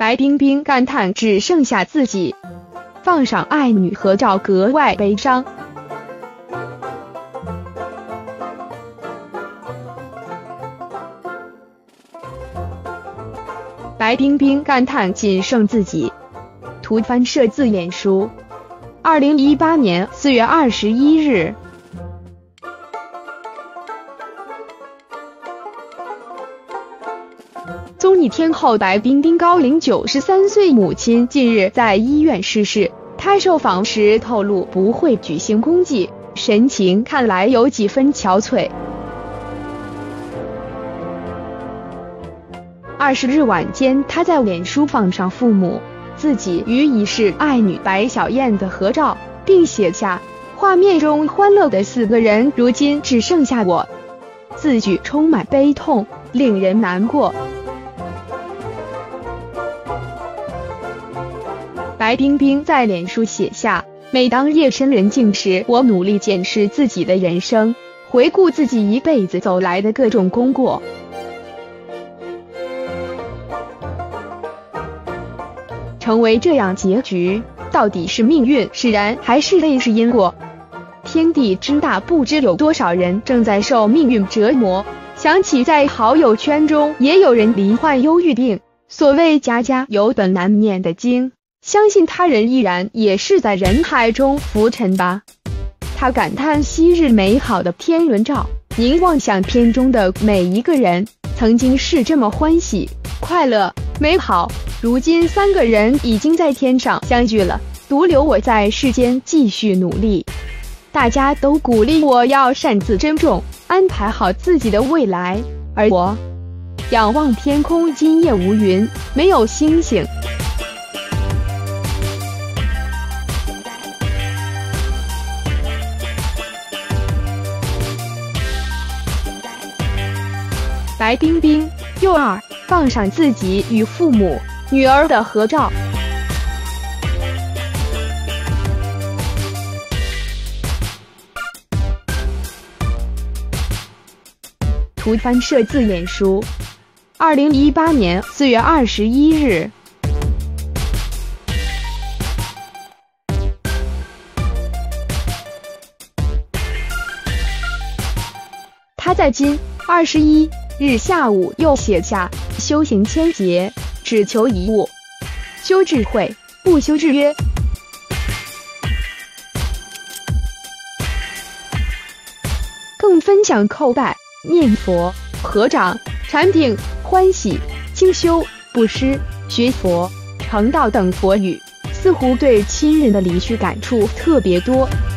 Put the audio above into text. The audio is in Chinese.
白冰冰感叹只剩下自己，放上爱女合照格外悲伤。白冰冰感叹仅剩自己。图翻摄自脸书。2018年4月21日。综艺天后白冰冰高龄93岁母亲近日在医院逝世，她受访时透露不会举行公祭，神情看来有几分憔悴。20日晚间，她在脸书放上父母、自己与已逝爱女白小燕的合照，并写下画面中欢乐的4个人如今只剩下我，字句充满悲痛，令人难过。白冰冰在脸书写下，每当夜深人静时，我努力检视自己的人生，回顾自己一辈子走来的各种功过。成为这样结局，到底是命运使然，还是类似因果？天地之大，不知有多少人正在受命运折磨。想起在好友圈中也有人罹患忧郁病，所谓家家有本难念的经，相信他人依然也是在人海中浮沉吧。他感叹昔日美好的天伦照，凝望想片中的每一个人，曾经是这么欢喜、快乐、美好，如今3个人已经在天上相聚了，独留我在世间继续努力。大家都鼓励我要擅自珍重，安排好自己的未来，而我仰望天空，今夜无云，没有星星。白冰冰幼2放上自己与父母、女儿的合照。图翻摄自脸书。2018年4月21日。他在今21日下午又写下修行千劫，只求一物，修智慧，不修制约。更分享叩拜、念佛、合掌、禅定、欢喜、清修、布施、学佛、成道等佛语，似乎对亲人的离去感触特别多。